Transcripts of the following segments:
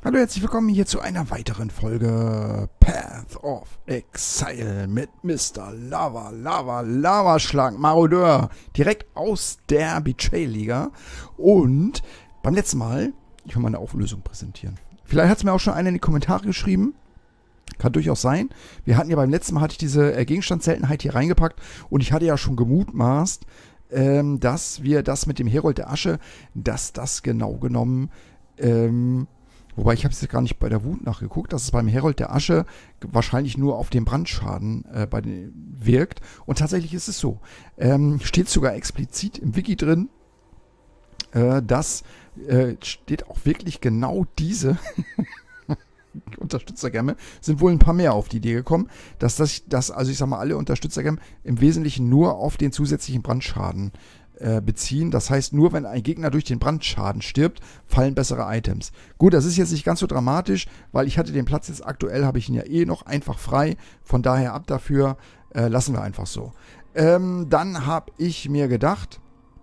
Hallo, herzlich willkommen hier zu einer weiteren Folge Path of Exile mit Mr. Lavaschlag, Marodeur, direkt aus der Betrayal-Liga. Und beim letzten Mal, ich will mal eine Auflösung präsentieren. Vielleicht hat es mir auch schon einer in die Kommentare geschrieben. Kann durchaus sein. Wir hatten ja beim letzten Mal, hatte ich diese Gegenstandsseltenheit hier reingepackt und ich hatte ja schon gemutmaßt, dass wir das mit dem Herold der Asche, dass das genau genommen, wobei ich habe es jetzt gar nicht bei der Wut nachgeguckt, dass es beim Herold der Asche wahrscheinlich nur auf den Brandschaden wirkt. Und tatsächlich ist es so. Steht sogar explizit im Wiki drin, dass steht auch wirklich genau diese Unterstützergämme, sind wohl ein paar mehr auf die Idee gekommen, dass also ich sag mal, alle Unterstützergämme im Wesentlichen nur auf den zusätzlichen Brandschaden beziehen. Das heißt, nur wenn ein Gegner durch den Brandschaden stirbt, fallen bessere Items. Gut, das ist jetzt nicht ganz so dramatisch, weil ich hatte den Platz jetzt aktuell, habe ich ihn ja eh noch einfach frei. Von daher ab dafür, lassen wir einfach so. Dann habe ich mir gedacht,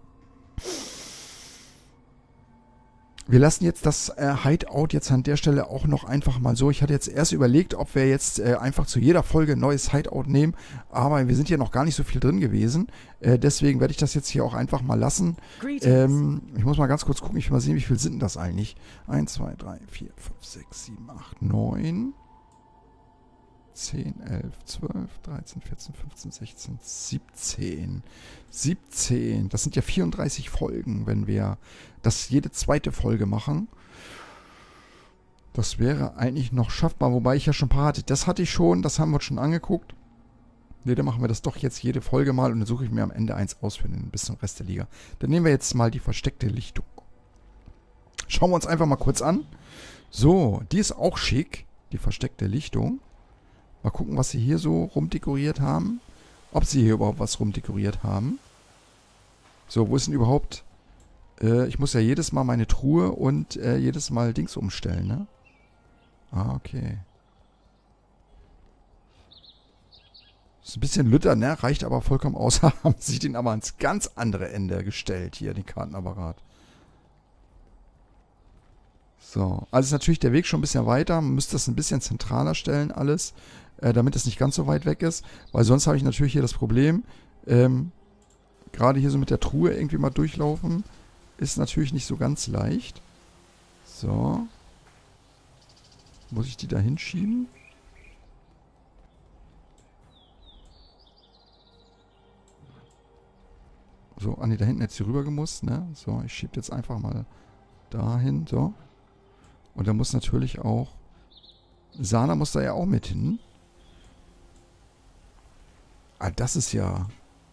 wir lassen jetzt das Hideout jetzt an der Stelle auch noch einfach mal so. Ich hatte jetzt erst überlegt, ob wir jetzt einfach zu jeder Folge ein neues Hideout nehmen, aber wir sind hier noch gar nicht so viel drin gewesen. Deswegen werde ich das jetzt hier auch einfach mal lassen. Ich muss mal ganz kurz gucken, ich will mal sehen, wie viel sind denn das eigentlich? 1, 2, 3, 4, 5, 6, 7, 8, 9, 10, 11, 12, 13, 14, 15, 16, 17. 17. Das sind ja 34 Folgen, wenn wir das jede zweite Folge machen. Das wäre eigentlich noch schaffbar, wobei ich ja schon ein paar hatte. Das hatte ich schon, das haben wir uns schon angeguckt. Ne, dann machen wir das doch jetzt jede Folge mal und dann suche ich mir am Ende eins aus für den bis zum Rest der Liga. Dann nehmen wir jetzt mal die versteckte Lichtung. Schauen wir uns einfach mal kurz an. So, die ist auch schick, die versteckte Lichtung. Mal gucken, was sie hier so rumdekoriert haben. Ob sie hier überhaupt was rumdekoriert haben. So, wo ist denn überhaupt... ich muss ja jedes Mal meine Truhe und jedes Mal Dings umstellen, ne? Ah, okay. Ist ein bisschen lütter, ne? Reicht aber vollkommen aus. Haben sie den aber ans ganz andere Ende gestellt, hier, den Kartenapparat. So, also ist natürlich der Weg schon ein bisschen weiter. Man müsste das ein bisschen zentraler stellen, alles. Damit es nicht ganz so weit weg ist. Weil sonst habe ich natürlich hier das Problem, gerade hier so mit der Truhe irgendwie mal durchlaufen, ist natürlich nicht so ganz leicht. So. Muss ich die da hinschieben? So, nee, da hinten hätte sie rüber gemusst, ne? So, ich schiebe jetzt einfach mal dahin, so. Und da muss natürlich auch Sana muss da ja auch mit hin. Ah, das ist ja...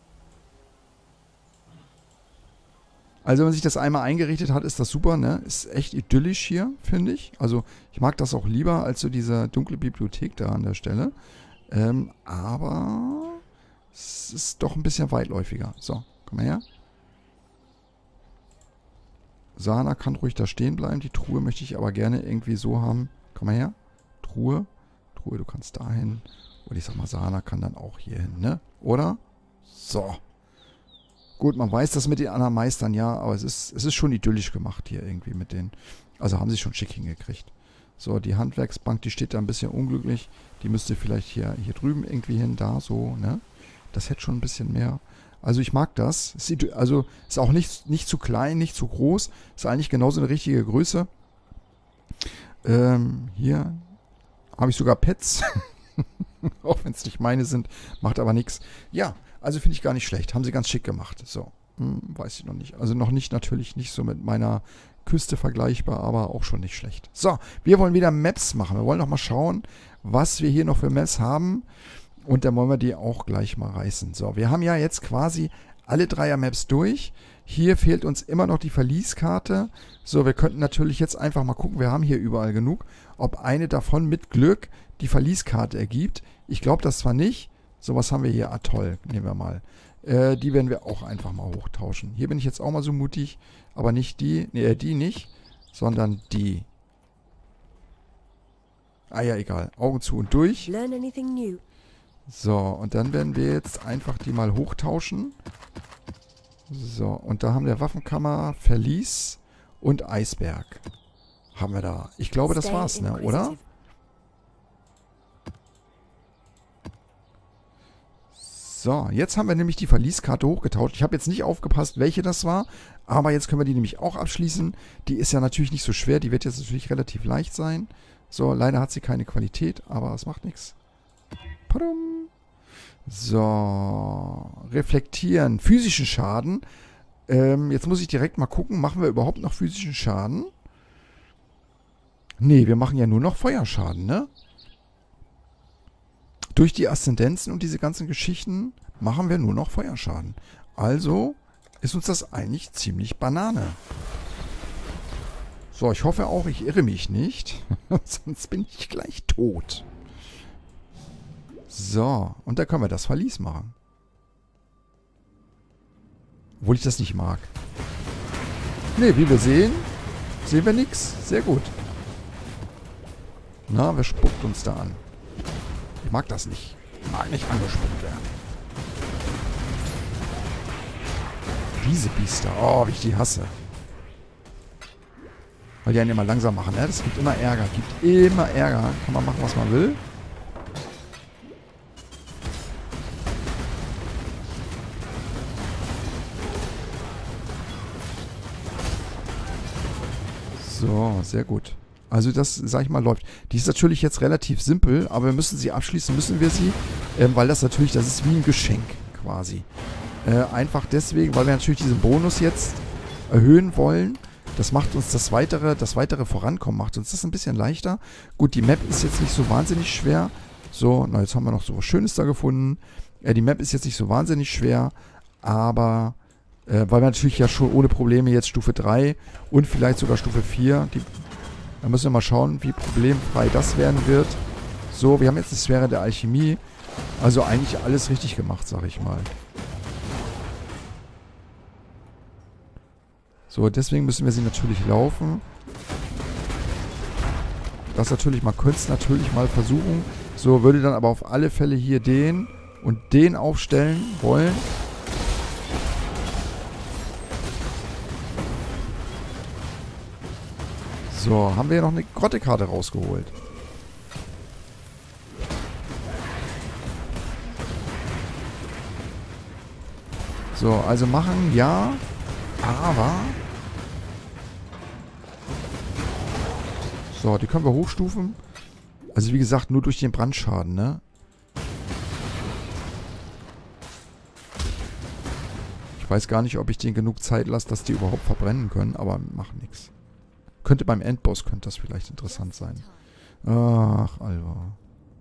Also wenn man sich das einmal eingerichtet hat, ist das super, ne? Ist echt idyllisch hier, finde ich. Also ich mag das auch lieber als so diese dunkle Bibliothek da an der Stelle. Aber es ist doch ein bisschen weitläufiger. So, komm mal her. Sana kann ruhig da stehen bleiben. Die Truhe möchte ich aber gerne irgendwie so haben. Komm mal her. Truhe. Truhe, du kannst dahin. Und ich sag mal, Sana kann dann auch hier hin, ne? Oder? So. Gut, man weiß das mit den anderen Meistern, ja, aber es ist schon idyllisch gemacht hier irgendwie mit den... Also haben sie schon schick hingekriegt. So, die Handwerksbank, die steht da ein bisschen unglücklich. Die müsste vielleicht hier drüben irgendwie hin, da so, ne? Das hätte schon ein bisschen mehr... Also ich mag das. Also ist auch nicht zu klein, nicht zu groß. Ist eigentlich genauso eine richtige Größe. Hier habe ich sogar Pets. Auch wenn es nicht meine sind. Macht aber nichts. Ja, also finde ich gar nicht schlecht. Haben sie ganz schick gemacht. So, weiß ich noch nicht. Also noch nicht, natürlich nicht so mit meiner Küste vergleichbar, aber auch schon nicht schlecht. So, wir wollen wieder Maps machen. Wir wollen noch mal schauen, was wir hier noch für Maps haben. Und dann wollen wir die auch gleich mal reißen. So, wir haben ja jetzt quasi alle Dreier-Maps durch. Hier fehlt uns immer noch die Verlieskarte. So, wir könnten natürlich jetzt einfach mal gucken, wir haben hier überall genug, ob eine davon mit Glück die Verlieskarte ergibt. Ich glaube das zwar nicht. So, was haben wir hier? Atoll, nehmen wir mal. Die werden wir auch einfach mal hochtauschen. Hier bin ich jetzt auch mal so mutig, aber nicht die, die nicht, sondern die. Ah ja, egal. Augen zu und durch. Learn anything new. So, und dann werden wir jetzt einfach die mal hochtauschen. So, und da haben wir Waffenkammer, Verlies und Eisberg. haben wir da? Ich glaube, das war's, ne? Oder? So, jetzt haben wir nämlich die Verlieskarte hochgetauscht. Ich habe jetzt nicht aufgepasst, welche das war, aber jetzt können wir die nämlich auch abschließen. Die ist ja natürlich nicht so schwer, die wird jetzt natürlich relativ leicht sein. So, leider hat sie keine Qualität, aber es macht nichts. Padum. So, reflektieren, physischen Schaden. Jetzt muss ich direkt mal gucken, machen wir überhaupt noch physischen Schaden? Nee, wir machen ja nur noch Feuerschaden, ne? Durch die Aszendenzen und diese ganzen Geschichten machen wir nur noch Feuerschaden. Also ist uns das eigentlich ziemlich Banane. So, ich hoffe auch, ich irre mich nicht. Sonst bin ich gleich tot. So, und da können wir das Verlies machen. Obwohl ich das nicht mag. Ne, wie wir sehen wir nichts. Sehr gut. Na, wer spuckt uns da an? Ich mag das nicht. Ich mag nicht angespuckt werden. Diese Biester. Oh, wie ich die hasse. Weil die einen immer langsam machen, ne? Das gibt immer Ärger. Gibt immer Ärger. Kann man machen, was man will. So, sehr gut. Also das, sag ich mal, läuft. Die ist natürlich jetzt relativ simpel, aber wir müssen sie abschließen, müssen wir sie, weil das natürlich, das ist wie ein Geschenk quasi. Einfach deswegen, weil wir natürlich diesen Bonus jetzt erhöhen wollen. Das macht uns das weitere Vorankommen, macht uns das ein bisschen leichter. Gut, die Map ist jetzt nicht so wahnsinnig schwer. So, na jetzt haben wir noch so was Schönes da gefunden. Die Map ist jetzt nicht so wahnsinnig schwer, aber weil wir natürlich ja schon ohne Probleme jetzt Stufe 3 und vielleicht sogar Stufe 4, da müssen wir mal schauen, wie problemfrei das werden wird. So, wir haben jetzt die Sphäre der Alchemie. Also eigentlich alles richtig gemacht, sag ich mal. So, deswegen müssen wir sie natürlich laufen. Das natürlich, man könnte es natürlich mal versuchen. So, würde dann aber auf alle Fälle hier den und den aufstellen wollen. So, haben wir ja noch eine Grottekarte rausgeholt. So, also machen, ja, aber... So, die können wir hochstufen. Also wie gesagt, nur durch den Brandschaden, ne? Ich weiß gar nicht, ob ich denen genug Zeit lasse, dass die überhaupt verbrennen können, aber machen nichts. Könnte beim Endboss, könnte das vielleicht interessant sein. Ach, Alva.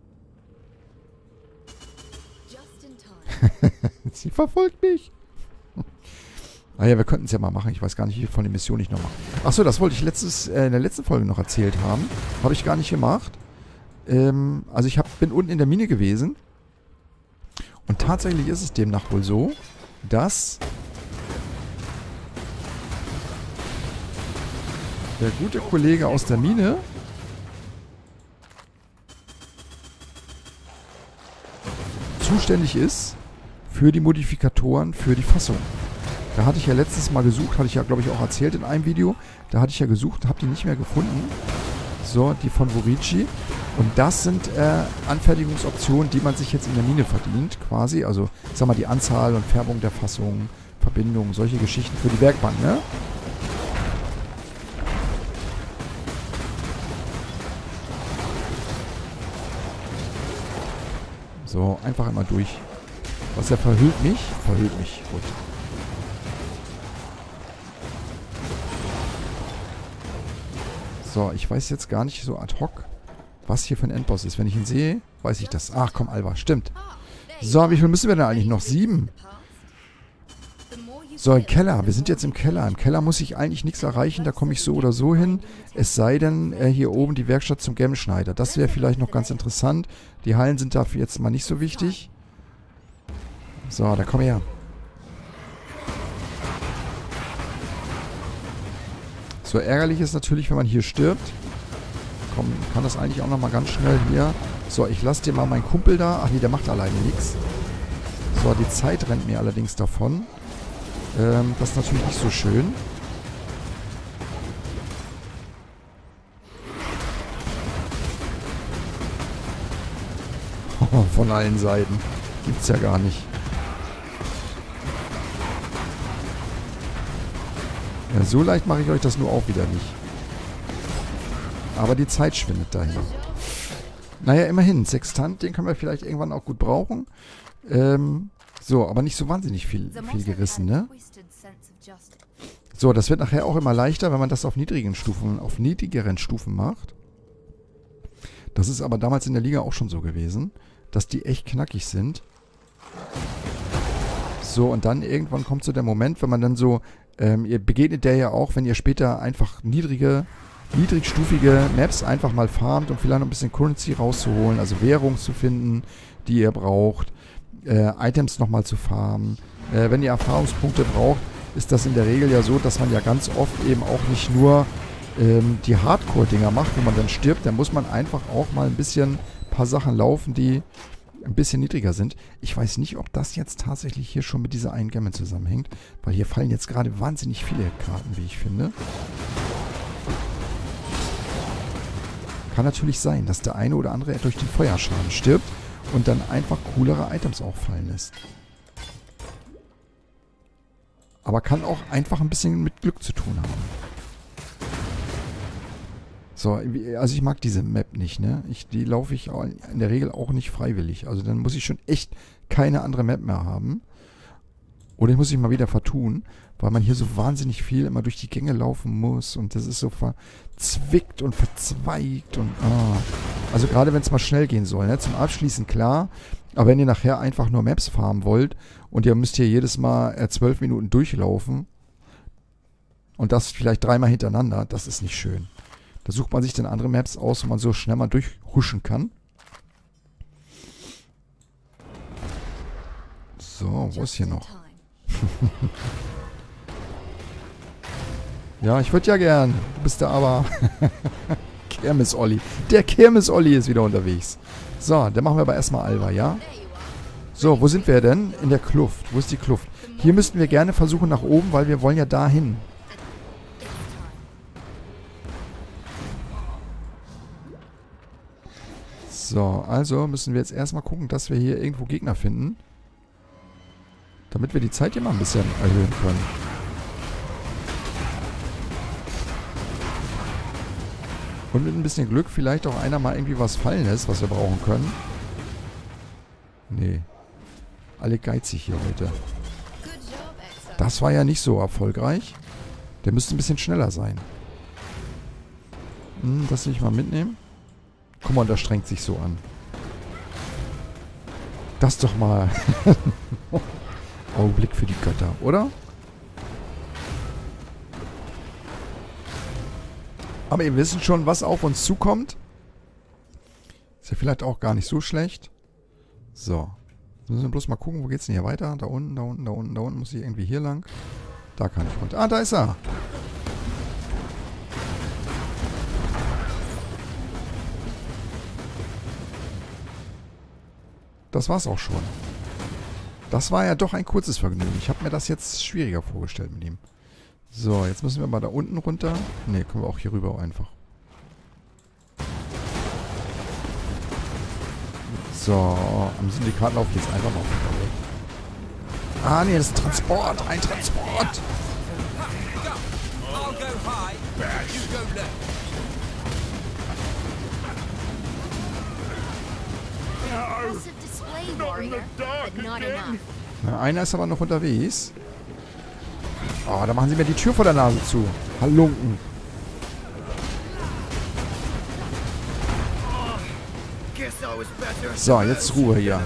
Sie verfolgt mich. Ah ja, wir könnten es ja mal machen. Ich weiß gar nicht, wie viel von der Mission ich noch mache. Achso, das wollte ich in der letzten Folge noch erzählt haben. Habe ich gar nicht gemacht. Also ich bin unten in der Mine gewesen. Und tatsächlich ist es demnach wohl so, dass der gute Kollege aus der Mine zuständig ist für die Modifikatoren für die Fassung. Da hatte ich ja letztes Mal gesucht, hatte ich ja, glaube ich, auch erzählt in einem Video. Da hatte ich ja gesucht, habe die nicht mehr gefunden. So, die von Vorici. Und das sind Anfertigungsoptionen, die man sich jetzt in der Mine verdient, quasi. Also, ich sag mal, die Anzahl und Färbung der Fassung, Verbindung, solche Geschichten für die Werkbank, ne? So, einfach einmal durch. Was, er verhüllt mich? Verhüllt mich. Gut. So, ich weiß jetzt gar nicht so ad hoc, was hier für ein Endboss ist. Wenn ich ihn sehe, weiß ich das. Ach komm, Alva, stimmt. So, wie viel müssen wir denn eigentlich noch? 7. So, im Keller. Wir sind jetzt im Keller. Im Keller muss ich eigentlich nichts erreichen. Da komme ich so oder so hin. Es sei denn, hier oben die Werkstatt zum Gemmenschneider. Das wäre vielleicht noch ganz interessant. Die Hallen sind dafür jetzt mal nicht so wichtig. So, da komm her. So, ärgerlich ist natürlich, wenn man hier stirbt. Komm, kann das eigentlich auch nochmal ganz schnell hier. So, ich lasse dir mal meinen Kumpel da. Ach nee, der macht alleine nichts. So, die Zeit rennt mir allerdings davon. Das ist natürlich nicht so schön. Von allen Seiten. Gibt's ja gar nicht. Ja, so leicht mache ich euch das nur auch wieder nicht. Aber die Zeit schwindet dahin. Naja, immerhin. Sextant, den können wir vielleicht irgendwann auch gut brauchen. So, aber nicht so wahnsinnig viel gerissen, ne? So, das wird nachher auch immer leichter, wenn man das auf niedrigeren Stufen macht. Das ist aber damals in der Liga auch schon so gewesen, dass die echt knackig sind. So, und dann irgendwann kommt so der Moment, wenn man dann so, ihr begegnet der ja auch, wenn ihr später einfach niedrigstufige Maps einfach mal farmt, um vielleicht noch ein bisschen Currency rauszuholen, also Währung zu finden, die ihr braucht, Items nochmal zu farmen. Wenn ihr Erfahrungspunkte braucht, ist das in der Regel ja so, dass man ja ganz oft eben auch nicht nur die Hardcore-Dinger macht, wo man dann stirbt, dann muss man einfach auch mal ein paar Sachen laufen, die ein bisschen niedriger sind. Ich weiß nicht, ob das jetzt tatsächlich hier schon mit dieser einen Gamme zusammenhängt, weil hier fallen jetzt gerade wahnsinnig viele Karten, wie ich finde. Kann natürlich sein, dass der eine oder andere durch den Feuerschaden stirbt und dann einfach coolere Items auch fallen lässt. Aber kann auch einfach ein bisschen mit Glück zu tun haben. So, also ich mag diese Map nicht, ne? Die laufe ich in der Regel auch nicht freiwillig. Also dann muss ich schon echt keine andere Map mehr haben. Oder ich muss mich mal wieder vertun, weil man hier so wahnsinnig viel immer durch die Gänge laufen muss und das ist so verzwickt und verzweigt und also gerade wenn es mal schnell gehen soll, ne? Zum Abschließen klar, aber wenn ihr nachher einfach nur Maps farmen wollt und ihr müsst hier jedes Mal 12 Minuten durchlaufen und das vielleicht 3-mal hintereinander, das ist nicht schön. Da sucht man sich dann andere Maps aus, wo man so schnell mal durchhuschen kann. So, wo ist hier noch? Ja, ich würde ja gern. Du bist da aber... Kirmes-Olli. Der Kirmes-Olli ist wieder unterwegs. So, dann machen wir aber erstmal Alva, ja? So, wo sind wir denn? In der Kluft. Wo ist die Kluft? Hier müssten wir gerne versuchen nach oben, weil wir wollen ja dahin. So, also müssen wir jetzt erstmal gucken, dass wir hier irgendwo Gegner finden. Damit wir die Zeit hier mal ein bisschen erhöhen können. Und mit ein bisschen Glück vielleicht auch einer mal irgendwie was fallen lässt, was wir brauchen können. Nee. Alle geizig hier heute. Das war ja nicht so erfolgreich. Der müsste ein bisschen schneller sein. Das will ich mal mitnehmen. Guck mal, das strengt sich so an. Das doch mal. Augenblick für die Götter, oder? Aber ihr wisst schon, was auf uns zukommt. Ist ja vielleicht auch gar nicht so schlecht. So. Jetzt müssen wir bloß mal gucken, wo geht's denn hier weiter? Da unten, da unten, da unten, da unten. Muss ich irgendwie hier lang? Da kann ich runter. Ah, da ist er. Das war's auch schon. Das war ja doch ein kurzes Vergnügen. Ich habe mir das jetzt schwieriger vorgestellt mit ihm. So, jetzt müssen wir mal da unten runter. Ne, können wir auch hier rüber einfach. So, am Syndikatlauf jetzt einfach mal weg. Ah, ne, das ist ein Transport. Ein Transport. Na, einer ist aber noch unterwegs. Oh, da machen sie mir die Tür vor der Nase zu. Halunken. So, jetzt Ruhe hier.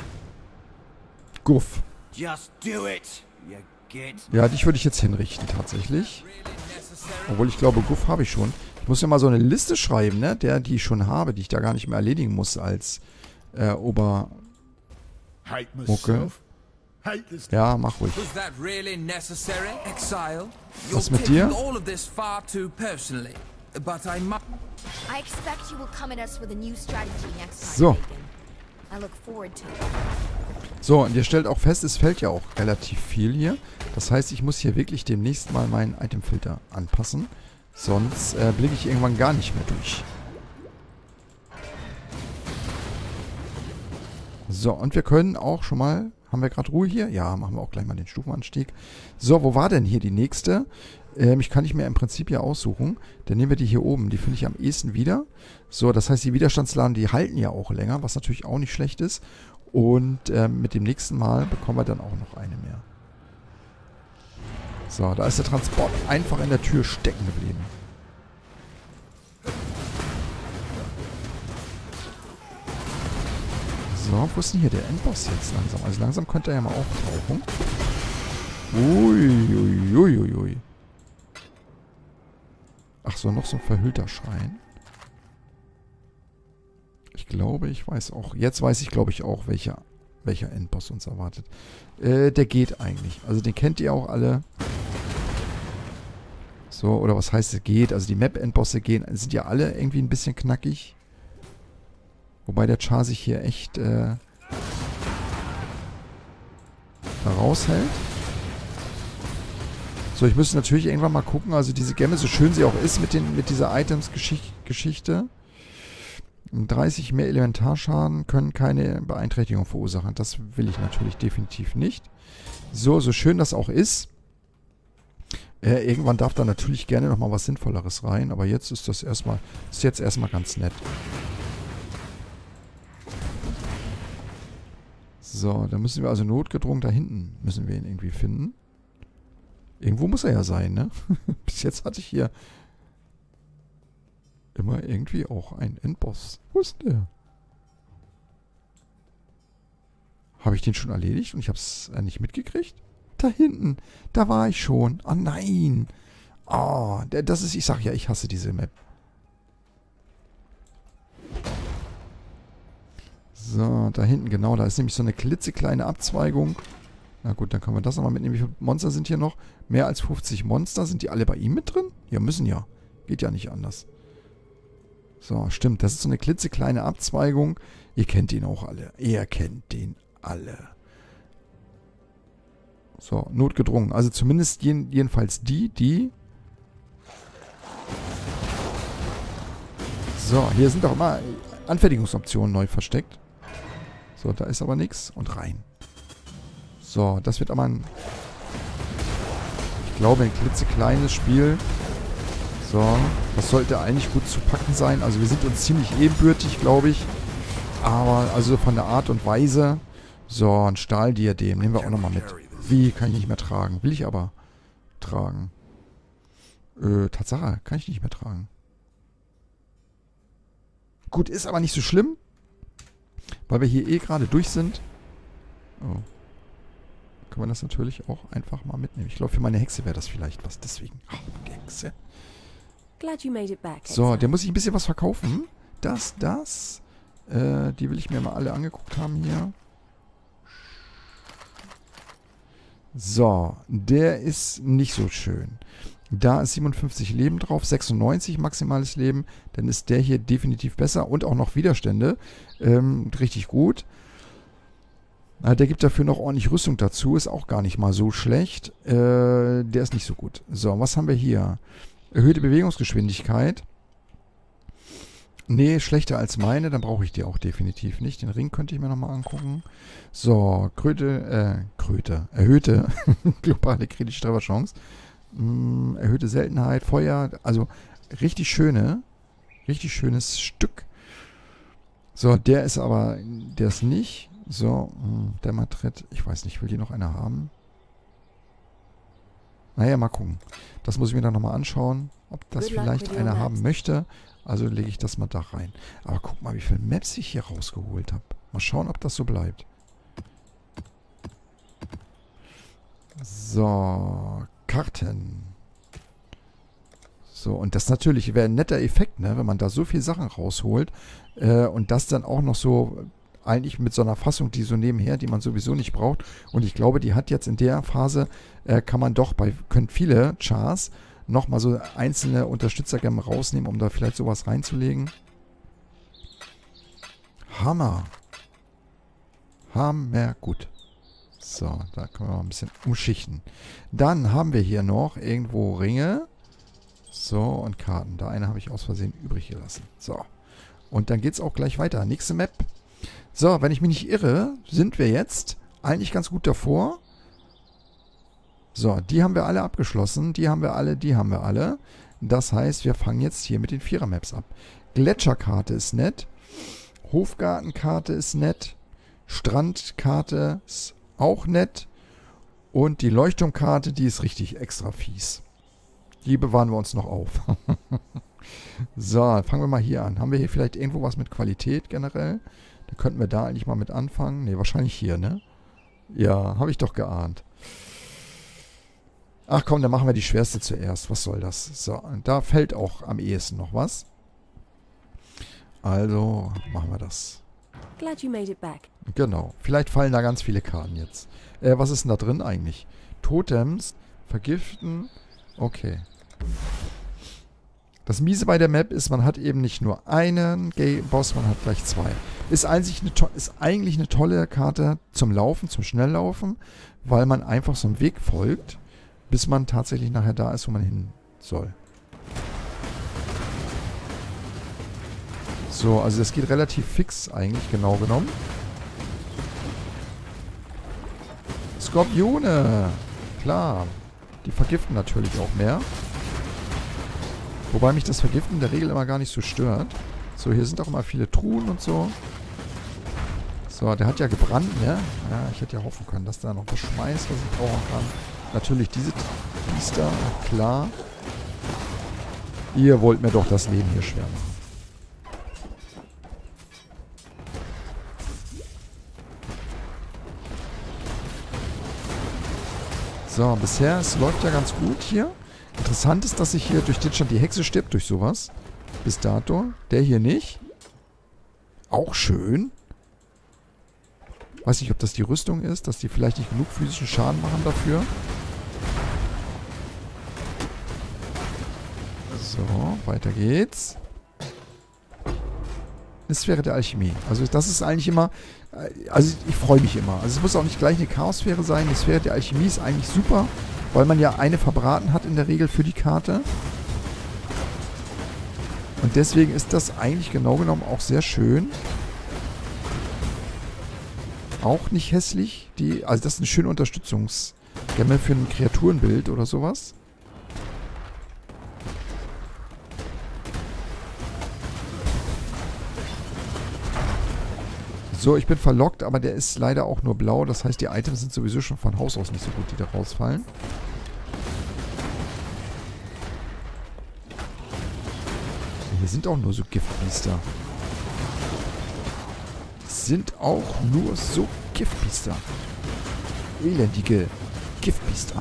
Guff. Ja, dich würde ich jetzt hinrichten, tatsächlich. Obwohl, ich glaube, Guff habe ich schon. Ich muss ja mal so eine Liste schreiben, ne? Die ich schon habe, die ich da gar nicht mehr erledigen muss als Obermucke. Ja, mach ruhig. Was mit dir? So. So, und ihr stellt auch fest, es fällt ja auch relativ viel hier. Das heißt, ich muss hier wirklich demnächst mal meinen Itemfilter anpassen. Sonst blicke ich irgendwann gar nicht mehr durch. So, und wir können auch schon mal... Haben wir gerade Ruhe hier? Ja, machen wir auch gleich mal den Stufenanstieg. So, wo war denn hier die nächste? Ich kann ich mir im Prinzip ja aussuchen. Dann nehmen wir die hier oben. Die finde ich am ehesten wieder. So, das heißt, die Widerstandsladen, die halten ja auch länger, was natürlich auch nicht schlecht ist. Und mit dem nächsten Mal bekommen wir dann auch noch eine mehr. So, da ist der Transport einfach in der Tür stecken geblieben. So, wo ist denn hier der Endboss jetzt langsam? Also langsam könnte er ja mal auftauchen. Uiuiuiui. Ach so, noch so ein verhüllter Schrein. Ich glaube, ich weiß auch. Jetzt weiß ich, glaube ich, auch, welcher Endboss uns erwartet. Der geht eigentlich. Also den kennt ihr auch alle. So, oder was heißt es geht? Also die Map-Endbosse gehen, sind ja alle irgendwie ein bisschen knackig. Wobei der Char sich hier echt da raushält. So, ich müsste natürlich irgendwann mal gucken, also diese Gemme, so schön sie auch ist mit dieser Items-Geschichte. 30 mehr Elementarschaden können keine Beeinträchtigung verursachen. Das will ich natürlich definitiv nicht. So schön das auch ist. Irgendwann darf da natürlich gerne nochmal was Sinnvolleres rein, aber jetzt ist das erstmal ganz nett. So, da müssen wir also notgedrungen da hinten müssen wir ihn irgendwie finden. Irgendwo muss er ja sein, ne? Bis jetzt hatte ich hier immer irgendwie auch einen Endboss. Wo ist der? Habe ich den schon erledigt und ich habe es nicht mitgekriegt? Da hinten, da war ich schon. Oh nein. Oh, das ist, ich sag ja, ich hasse diese Map. So, da hinten, genau, da ist nämlich so eine klitzekleine Abzweigung. Na gut, dann können wir das nochmal mitnehmen. Wie viele Monster sind hier noch? Mehr als 50 Monster. Sind die alle bei ihm mit drin? Ja, müssen ja. Geht ja nicht anders. So, stimmt. Das ist so eine klitzekleine Abzweigung. Ihr kennt ihn auch alle. Ihr kennt den alle. So, notgedrungen. Also zumindest jedenfalls die... So, hier sind auch immer Anfertigungsoptionen neu versteckt. So, da ist aber nichts. Und rein. So, das wird aber ein... Ich glaube, ein klitzekleines Spiel. So, das sollte eigentlich gut zu packen sein. Also wir sind uns ziemlich ebenbürtig, glaube ich. Aber also von der Art und Weise... So, ein Stahldiadem. Nehmen wir auch nochmal mit. Wie? Kann ich nicht mehr tragen. Will ich aber tragen. Tatsache, kann ich nicht mehr tragen. Gut, ist aber nicht so schlimm. Weil wir hier eh gerade durch sind. Oh. Können wir das natürlich auch einfach mal mitnehmen. Ich glaube, für meine Hexe wäre das vielleicht was. Deswegen. Ach, die Hexe. So, der muss ich ein bisschen was verkaufen. Die will ich mir mal alle angeguckt haben hier. So, der ist nicht so schön. Da ist 57 Leben drauf, 96 maximales Leben. Dann ist der hier definitiv besser und auch noch Widerstände. Richtig gut. Der gibt dafür noch ordentlich Rüstung dazu. Ist auch gar nicht mal so schlecht. Der ist nicht so gut. So, was haben wir hier? Erhöhte Bewegungsgeschwindigkeit. Nee, schlechter als meine. Dann brauche ich die auch definitiv nicht. Den Ring könnte ich mir nochmal angucken. So, erhöhte globale kritische Trefferchance. Erhöhte Seltenheit, Feuer. Also richtig schönes Stück. So, der ist nicht. So, der Madrid. Ich weiß nicht, will die noch einer haben? Naja, mal gucken. Das muss ich mir dann nochmal anschauen, ob das vielleicht einer haben möchte. Also lege ich das mal da rein. Aber guck mal, wie viele Maps ich hier rausgeholt habe. Mal schauen, ob das so bleibt. So, Karten. So, und das natürlich wäre ein netter Effekt, ne, wenn man da so viele Sachen rausholt. Und das dann auch noch so eigentlich mit so einer Fassung, die so nebenher, die man sowieso nicht braucht. Und ich glaube, die hat jetzt in der Phase, können viele Chars nochmal so einzelne Unterstützergemme rausnehmen, um da vielleicht sowas reinzulegen. Hammer. Gut. So, da können wir mal ein bisschen umschichten. Dann haben wir hier noch irgendwo Ringe. So, und Karten. Da eine habe ich aus Versehen übrig gelassen. So. Und dann geht es auch gleich weiter. Nächste Map. So, wenn ich mich nicht irre, sind wir jetzt eigentlich ganz gut davor. So, die haben wir alle abgeschlossen. Die haben wir alle, die haben wir alle. Das heißt, wir fangen jetzt hier mit den Vierer-Maps ab. Gletscherkarte ist nett. Hofgartenkarte ist nett. Strandkarte ist auch nett. Und die Leuchtturmkarte, die ist richtig extra fies. Die bewahren wir uns noch auf. So, fangen wir mal hier an. Haben wir hier vielleicht irgendwo was mit Qualität generell? Da könnten wir da eigentlich mal mit anfangen. Ne, wahrscheinlich hier, ne? Ja, habe ich doch geahnt. Ach komm, dann machen wir die schwerste zuerst. Was soll das? So, und da fällt auch am ehesten noch was. Also, machen wir das. Glad you made it back. Genau. Vielleicht fallen da ganz viele Karten jetzt. Was ist denn da drin eigentlich? Totems, vergiften. Okay. Das Miese bei der Map ist, man hat eben nicht nur einen Boss, man hat gleich zwei. Ist eigentlich eine tolle Karte zum Laufen, zum Schnelllaufen, weil man einfach so einem Weg folgt, bis man tatsächlich nachher da ist, wo man hin soll. So, also das geht relativ fix eigentlich, genau genommen. Skorpione! Klar. Die vergiften natürlich auch mehr. Wobei mich das Vergiften in der Regel immer gar nicht so stört. So, hier sind auch immer viele Truhen und so. So, der hat ja gebrannt, ne? Ja, ich hätte ja hoffen können, dass da noch was schmeißt, was ich brauchen kann. Natürlich diese Biester, klar. Ihr wollt mir doch das Leben hier schwer machen. So, bisher, es läuft ja ganz gut hier. Interessant ist, dass sich hier durch den schon die Hexe stirbt, durch sowas. Bis dato. Der hier nicht. Auch schön. Weiß nicht, ob das die Rüstung ist, dass die vielleicht nicht genug physischen Schaden machen dafür. So, weiter geht's. Eine Sphäre der Alchemie. Also das ist eigentlich immer... Also ich freue mich immer. Also es muss auch nicht gleich eine Chaos-Sphäre sein. Die Sphäre der Alchemie ist eigentlich super, weil man ja eine verbraten hat in der Regel für die Karte. Und deswegen ist das eigentlich genau genommen auch sehr schön. Auch nicht hässlich. Also das ist eine schöne Unterstützungsgemme für ein Kreaturenbild oder sowas. So, ich bin verlockt, aber der ist leider auch nur blau. Das heißt, die Items sind sowieso schon von Haus aus nicht so gut, die da rausfallen. Hier sind auch nur so Giftbiester. Sind auch nur so Giftbiester. Elendige Giftbiester.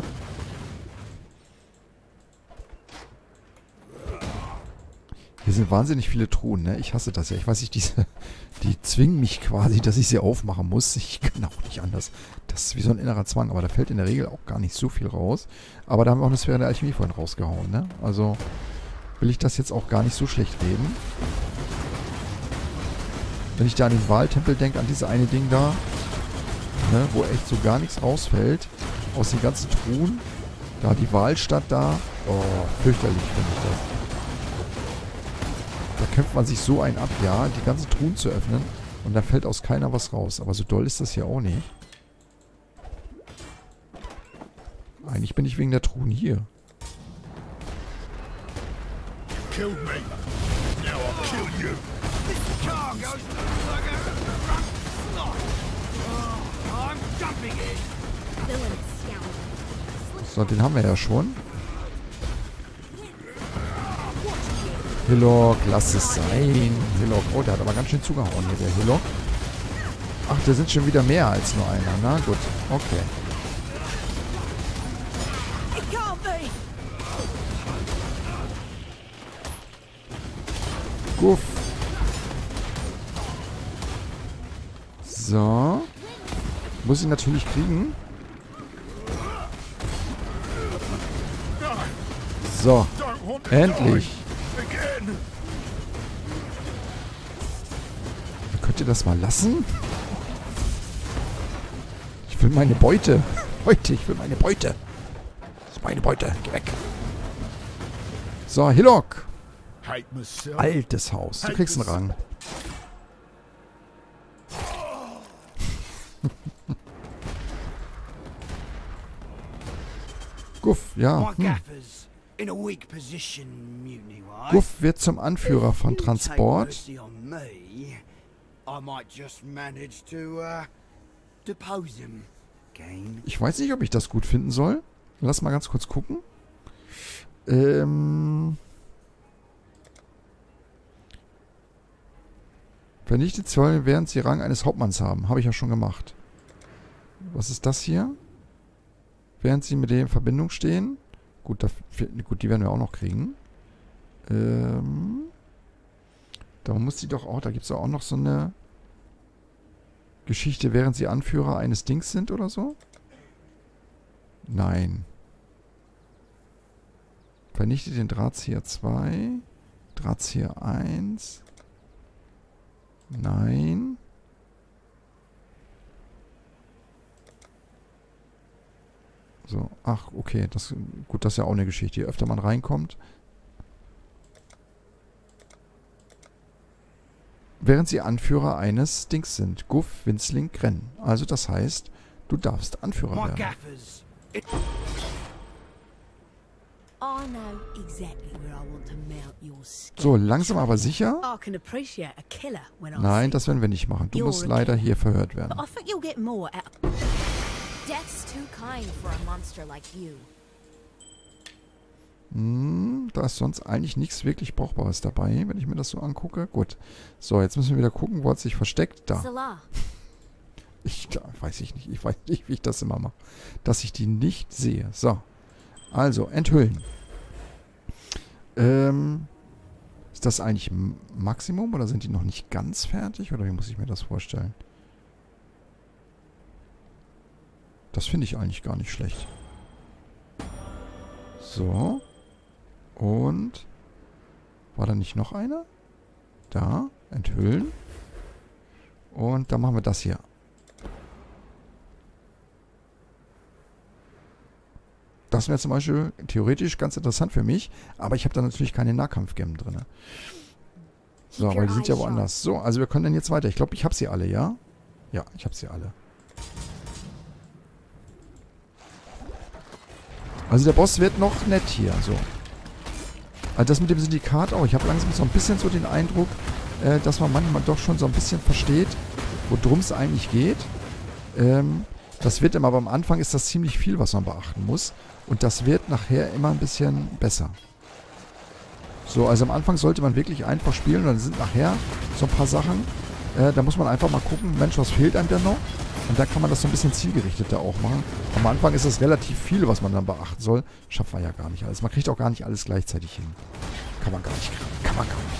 Hier sind wahnsinnig viele Truhen, ne? Ich hasse das ja. Ich weiß nicht, die zwingen mich quasi, dass ich sie aufmachen muss. Ich kann auch nicht anders. Das ist wie so ein innerer Zwang. Aber da fällt in der Regel auch gar nicht so viel raus. Aber da haben wir auch eine Sphäre der Alchemie vorhin rausgehauen, ne? Also will ich das jetzt auch gar nicht so schlecht reden. Wenn ich da an den Wahltempel denke, an dieses eine Ding da, ne, wo echt so gar nichts rausfällt, aus den ganzen Truhen, da die Wahlstadt da, oh, fürchterlich finde ich das. Da kämpft man sich so ein ab, ja, die ganzen Truhen zu öffnen und da fällt aus keiner was raus. Aber so doll ist das hier auch nicht. Eigentlich bin ich wegen der Truhen hier. Killed me. Now I'll kill you. This car goes like a slot. Oh, I'm jumping in. Villain scoundrel. So, den haben wir ja schon. Hillock, lass es sein. Hillock, oh, der hat aber ganz schön zugehauen hier, der Hillock. Ach, da sind schon wieder mehr als nur einer. Na gut, okay. It can't be. Guff. So. Muss ich natürlich kriegen. So. Endlich. Könnt ihr das mal lassen? Ich will meine Beute. Leute, ich will meine Beute. Das ist meine Beute. Geh weg. So, Hillock. Altes Haus. Du kriegst einen Rang. Guff, ja. My gaffer's in a weak position, mutiny-wise. Guff wird zum Anführer von If you Transport. take mercy on me, I might just manage to depose him. Gain. Ich weiß nicht, ob ich das gut finden soll. Lass mal ganz kurz gucken. Vernichtet sollen, während sie Rang eines Hauptmanns haben. Habe ich ja schon gemacht. Was ist das hier? Während sie mit dem in Verbindung stehen. Gut, gut, die werden wir auch noch kriegen. Da muss sie doch auch, da gibt es auch noch so eine Geschichte, während sie Anführer eines Dings sind oder so? Nein. Vernichtet den Drahtzieher 2. Drahtzieher 1. Nein. So, ach, okay. Gut, das ist ja auch eine Geschichte. Je öfter man reinkommt. Während sie Anführer eines Dings sind. Guff, Winzling, Grenn. Also das heißt, du darfst Anführer My werden. gaffer's... I know exactly where I want to mount your skin. So, langsam aber sicher. I can appreciate a killer when I Nein, see das werden wir nicht machen. Du musst leider hier verhört But werden. I think you'll get more out. Death's too kind for a monster like you. Da ist sonst eigentlich nichts wirklich Brauchbares dabei, wenn ich mir das so angucke. Gut. So, jetzt müssen wir wieder gucken, wo hat sich versteckt. Da. Salah. Weiß ich nicht. Ich weiß nicht, wie ich das immer mache. Dass ich die nicht sehe. So. Also, enthüllen. Ist das eigentlich Maximum oder sind die noch nicht ganz fertig? Oder wie muss ich mir das vorstellen? Das finde ich eigentlich gar nicht schlecht. So. Und war da nicht noch einer? Da. Enthüllen. Und dann machen wir das hier. Das wäre zum Beispiel theoretisch ganz interessant für mich, aber ich habe da natürlich keine Nahkampfgemmen drin. So, weil die sind ja woanders. So, also wir können dann jetzt weiter. Ich glaube, ich habe sie alle, ja? Ja, ich habe sie alle. Also der Boss wird noch nett hier, so. Also das mit dem Syndikat auch. Ich habe langsam so ein bisschen so den Eindruck, dass man manchmal doch schon so ein bisschen versteht, worum es eigentlich geht. Das wird immer, aber am Anfang ist das ziemlich viel, was man beachten muss. Und das wird nachher immer ein bisschen besser. So, also am Anfang sollte man wirklich einfach spielen. Und dann sind nachher so ein paar Sachen. Da muss man einfach mal gucken, Mensch, was fehlt einem denn noch? Und dann kann man das so ein bisschen zielgerichteter auch machen. Am Anfang ist das relativ viel, was man dann beachten soll. Schafft man ja gar nicht alles. Man kriegt auch gar nicht alles gleichzeitig hin. Kann man gar nicht. Kann man gar nicht.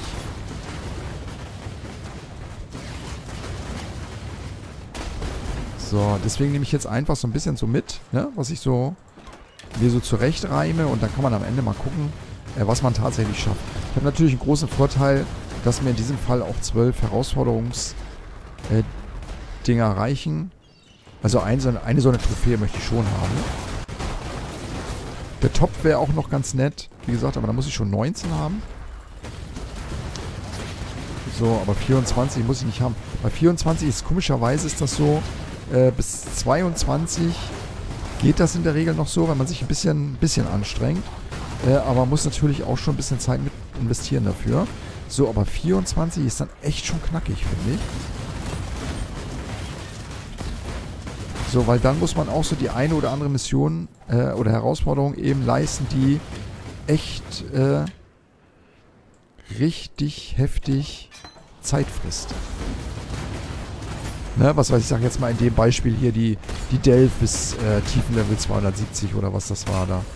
So, deswegen nehme ich jetzt einfach so ein bisschen so mit, ne, was ich so mir so zurechtreime und dann kann man am Ende mal gucken, was man tatsächlich schafft. Ich habe natürlich einen großen Vorteil, dass mir in diesem Fall auch 12 Herausforderungsdinger reichen. Also eine so eine Trophäe möchte ich schon haben. Der Top wäre auch noch ganz nett, wie gesagt, aber da muss ich schon 19 haben. So, aber 24 muss ich nicht haben. Bei 24 ist komischerweise ist das so, bis 22 geht das in der Regel noch so, wenn man sich ein bisschen anstrengt. Aber man muss natürlich auch schon ein bisschen Zeit mit investieren dafür. So, aber 24 ist dann echt schon knackig, finde ich. So, weil dann muss man auch so die eine oder andere Mission oder Herausforderung eben leisten, die echt richtig heftig Zeit frisst. Ne, was weiß ich, sag jetzt mal in dem Beispiel hier die Delve bis Tiefenlevel 270 oder was das war da.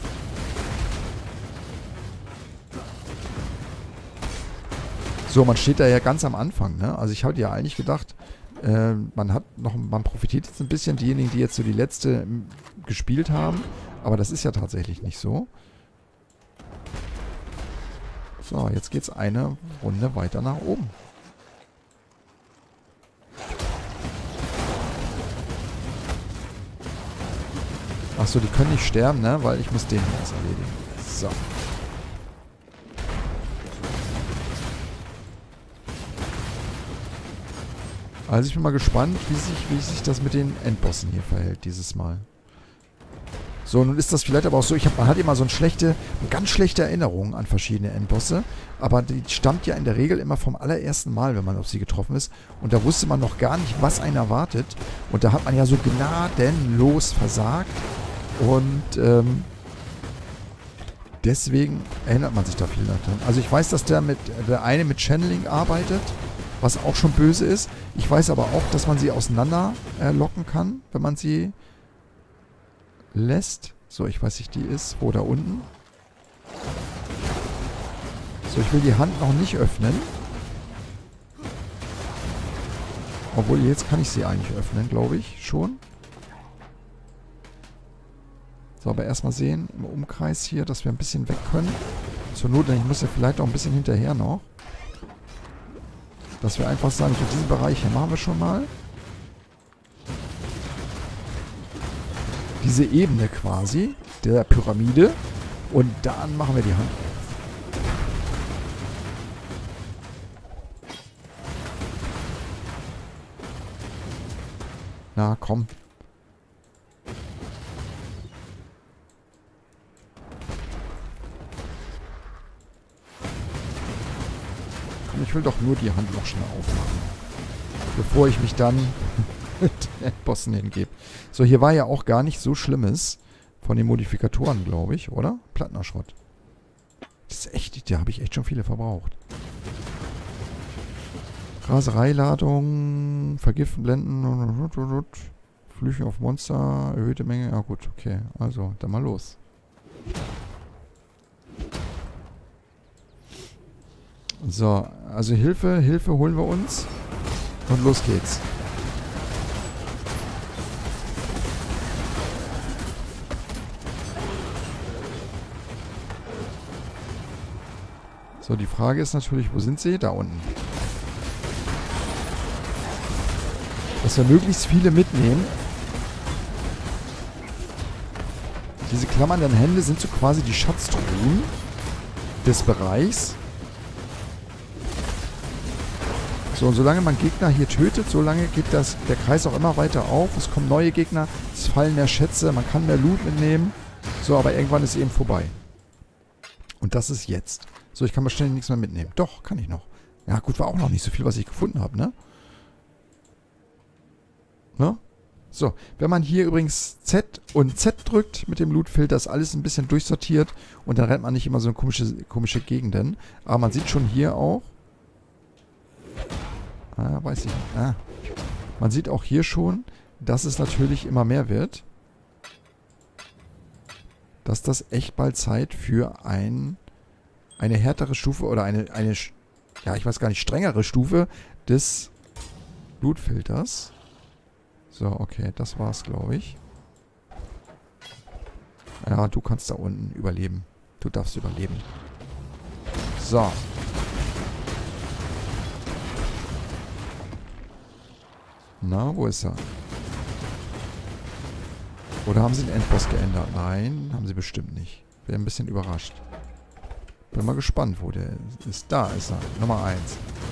So, man steht da ja ganz am Anfang, ne? Also ich hatte ja eigentlich gedacht, man profitiert jetzt ein bisschen, diejenigen, die jetzt so die letzte gespielt haben, aber das ist ja tatsächlich nicht so. So, jetzt geht's eine Runde weiter nach oben. Achso, die können nicht sterben, ne? Weil ich muss den hier erst erledigen. So. Also ich bin mal gespannt, wie sich das mit den Endbossen hier verhält dieses Mal. So, nun ist das vielleicht aber auch so, man hat immer so ganz schlechte Erinnerungen an verschiedene Endbosse, aber die stammt ja in der Regel immer vom allerersten Mal, wenn man auf sie getroffen ist. Und da wusste man noch gar nicht, was einen erwartet. Und da hat man ja so gnadenlos versagt. Und deswegen erinnert man sich da viel daran. Also ich weiß, dass der eine mit Channeling arbeitet, was auch schon böse ist. Ich weiß aber auch, dass man sie auseinander locken kann, wenn man sie lässt. So, ich weiß nicht, die ist wo da unten. So, ich will die Hand noch nicht öffnen. Obwohl, jetzt kann ich sie eigentlich öffnen, glaube ich, schon. So, aber erstmal sehen, im Umkreis hier, dass wir ein bisschen weg können. Zur Not, ich muss ja vielleicht auch ein bisschen hinterher noch. Dass wir einfach sagen, so diesen Bereich hier machen wir schon mal. Diese Ebene quasi, der Pyramide. Und dann machen wir die Hand auf. Na, komm. Ich will doch nur die Hand noch schnell aufmachen. Bevor ich mich dann mit den Bossen hingebe. So, hier war ja auch gar nicht so Schlimmes von den Modifikatoren, glaube ich, oder? Plattnerschrott. Das ist echt, da habe ich echt schon viele verbraucht. Rasereiladung, Vergiften, Blenden, Flüche auf Monster, erhöhte Menge. Ja gut, okay. Also, dann mal los. So, also Hilfe holen wir uns. Und los geht's. So, die Frage ist natürlich, wo sind sie? Da unten. Dass wir möglichst viele mitnehmen. Diese klammernden Hände sind so quasi die Schatztruhen des Bereichs. So, und solange man Gegner hier tötet, solange geht der Kreis auch immer weiter auf. Es kommen neue Gegner, es fallen mehr Schätze, man kann mehr Loot mitnehmen. So, aber irgendwann ist eben vorbei. Und das ist jetzt. So, ich kann wahrscheinlich nichts mehr mitnehmen. Doch, kann ich noch. Ja, gut, war auch noch nicht so viel, was ich gefunden habe, ne? Ne? So, wenn man hier übrigens Z und Z drückt mit dem Lootfilter, ist alles ein bisschen durchsortiert und dann rennt man nicht immer so in komische Gegenden. Aber man sieht schon hier auch, weiß ich nicht. Man sieht auch hier schon, dass es natürlich immer mehr wird. Dass das echt bald Zeit für eine härtere Stufe oder ja, ich weiß gar nicht, strengere Stufe des Lootfilters. So, okay, das war's, glaube ich. Ja, du kannst da unten überleben. Du darfst überleben. So. Na, wo ist er? Oder haben sie den Endboss geändert? Nein, haben sie bestimmt nicht. Wäre ein bisschen überrascht. Bin mal gespannt, wo der ist. Da ist er. Nummer 1.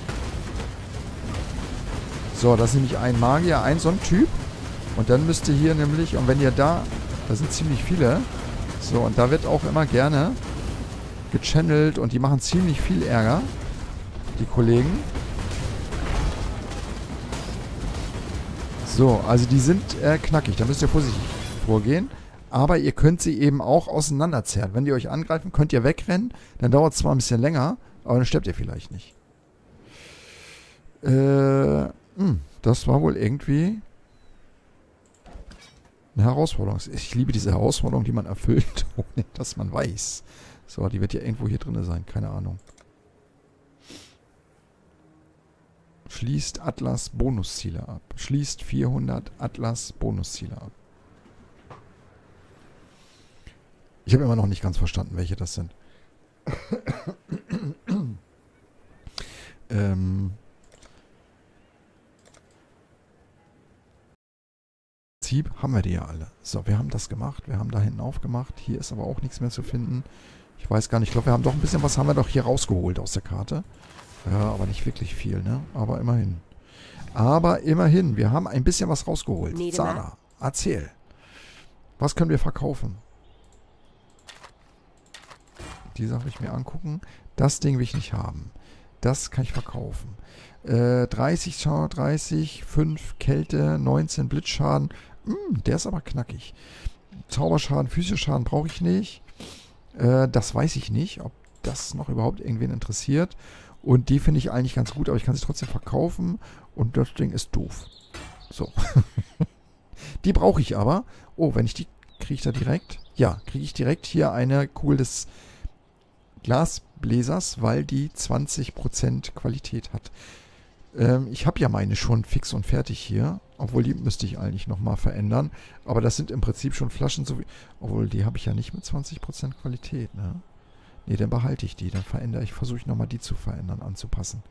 So, das ist nämlich ein Magier, ein so ein Typ. Und dann müsst ihr hier nämlich, und wenn ihr da sind ziemlich viele. So, und da wird auch immer gerne gechannelt und die machen ziemlich viel Ärger. Die Kollegen. So, also die sind knackig. Da müsst ihr vorsichtig vorgehen. Aber ihr könnt sie eben auch auseinanderzerren. Wenn die euch angreifen, könnt ihr wegrennen. Dann dauert es zwar ein bisschen länger, aber dann stirbt ihr vielleicht nicht. Das war wohl irgendwie eine Herausforderung. Ich liebe diese Herausforderung, die man erfüllt, ohne dass man weiß. So, die wird ja irgendwo hier drin sein. Keine Ahnung. Schließt Atlas Bonusziele ab. Schließt 400 Atlas Bonusziele ab. Ich habe immer noch nicht ganz verstanden, welche das sind. Prinzip haben wir die ja alle. So, wir haben das gemacht. Wir haben da hinten aufgemacht. Hier ist aber auch nichts mehr zu finden. Ich weiß gar nicht. Ich glaube, wir haben doch ein bisschen was haben wir doch hier rausgeholt aus der Karte. Ja, aber nicht wirklich viel, ne? Aber immerhin. Aber immerhin. Wir haben ein bisschen was rausgeholt. Zana, erzähl. Was können wir verkaufen? Die Sache will ich mir angucken. Das Ding will ich nicht haben. Das kann ich verkaufen. 30 Schaden, 30, 5 Kälte, 19 Blitzschaden. Der ist aber knackig. Zauberschaden, physischer Schaden brauche ich nicht. Das weiß ich nicht, ob das noch überhaupt irgendwen interessiert. Und die finde ich eigentlich ganz gut, aber ich kann sie trotzdem verkaufen. Und das Ding ist doof. So. Die brauche ich aber. Oh, wenn ich die... Kriege ich da direkt? Ja, kriege ich direkt hier eine Kugel des Glasbläsers, weil die 20% Qualität hat. Ich habe ja meine schon fix und fertig hier. Obwohl, die müsste ich eigentlich nochmal verändern. Aber das sind im Prinzip schon Flaschen, so wie... Obwohl, die habe ich ja nicht mit 20% Qualität, ne? Ne, dann behalte ich die. Dann verändere ich, versuche ich nochmal die zu verändern, anzupassen.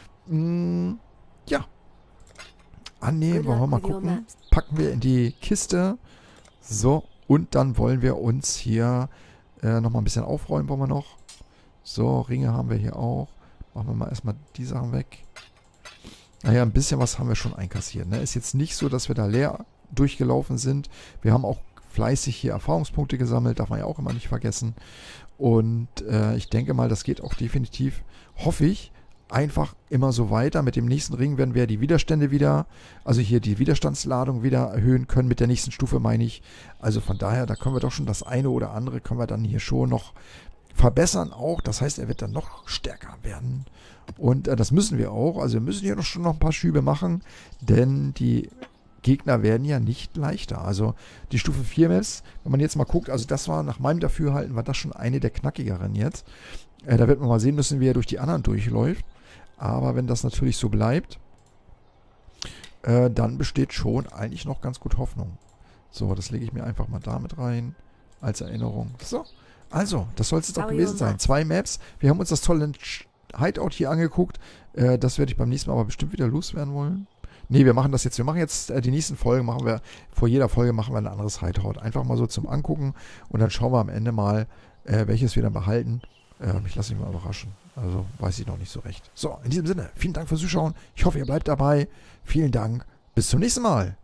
Ja. Annehmen, wollen wir mal gucken. Packen wir in die Kiste. So, und dann wollen wir uns hier nochmal ein bisschen aufräumen, wollen wir noch. So, Ringe haben wir hier auch. Machen wir mal erstmal die Sachen weg. Naja, ein bisschen was haben wir schon einkassiert. Ne? Ist jetzt nicht so, dass wir da leer durchgelaufen sind. Wir haben auch fleißig hier Erfahrungspunkte gesammelt, darf man ja auch immer nicht vergessen. Und ich denke mal, das geht auch definitiv, hoffe ich, einfach immer so weiter. Mit dem nächsten Ring werden wir die Widerstände wieder, also hier die Widerstandsladung wieder erhöhen können. Mit der nächsten Stufe meine ich. Also von daher, da können wir doch schon das eine oder andere, können wir dann hier schon noch verbessern auch. Das heißt, er wird dann noch stärker werden. Und das müssen wir auch. Also wir müssen hier schon noch ein paar Schübe machen, denn die Gegner werden ja nicht leichter. Also die Stufe 4 Maps, wenn man jetzt mal guckt, also das war nach meinem Dafürhalten, war das schon eine der knackigeren jetzt. Da wird man mal sehen müssen, wie er durch die anderen durchläuft. Aber wenn das natürlich so bleibt, dann besteht schon eigentlich noch ganz gut Hoffnung. So, das lege ich mir einfach mal damit rein, als Erinnerung. So, also, das soll es jetzt auch gewesen sein. 2 Maps. Wir haben uns das tolle Hideout hier angeguckt. Das werde ich beim nächsten Mal aber bestimmt wieder loswerden wollen. Nee, wir machen das jetzt. Wir machen jetzt die nächsten Folgen, machen wir, vor jeder Folge machen wir ein anderes Hideout. Einfach mal so zum Angucken und dann schauen wir am Ende mal, welches wir dann behalten. Ich lasse mich mal überraschen. Also weiß ich noch nicht so recht. So, in diesem Sinne, vielen Dank fürs Zuschauen. Ich hoffe, ihr bleibt dabei. Vielen Dank. Bis zum nächsten Mal.